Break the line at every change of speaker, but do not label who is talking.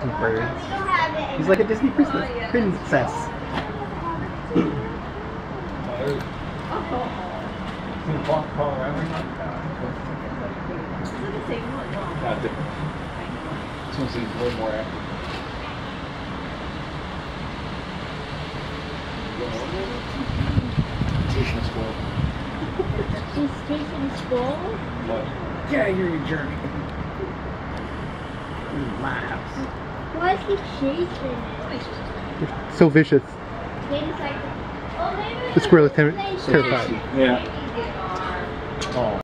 Two birds. He's like a Disney princess.
Not different. This one seems way more active. Station squirrel.
Is Station Skull?
What?
Get out of here, you jerk. This is my house.
Why is he chasing it?
So vicious.
Maybe it's like, oh, maybe
The squirrel is
they
terrified.
Yeah. Oh.